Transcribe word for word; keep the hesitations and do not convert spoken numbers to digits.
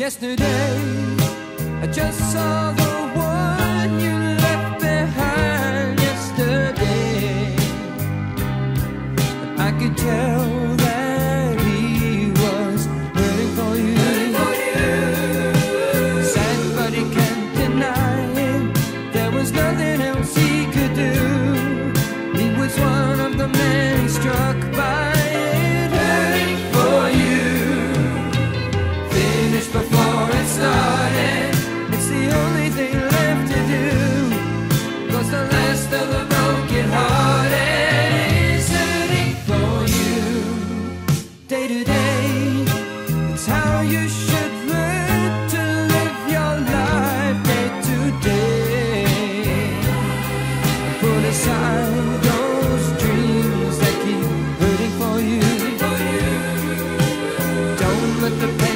Yesterday, I just saw the one you left behind yesterday. But I could tell that he was hurting for you. Hurting for you. Sad, but he can't deny it. There was nothing else he could do. He was one of the many struck by it. Hurting for you. Finished before it started. It's the only thing left to do. 'Cause the last of the broken hearted is hurting for you. Day to day, it's how you should learn to live your life day to day. Put aside those dreams that keep hurting for you. Don't let the pain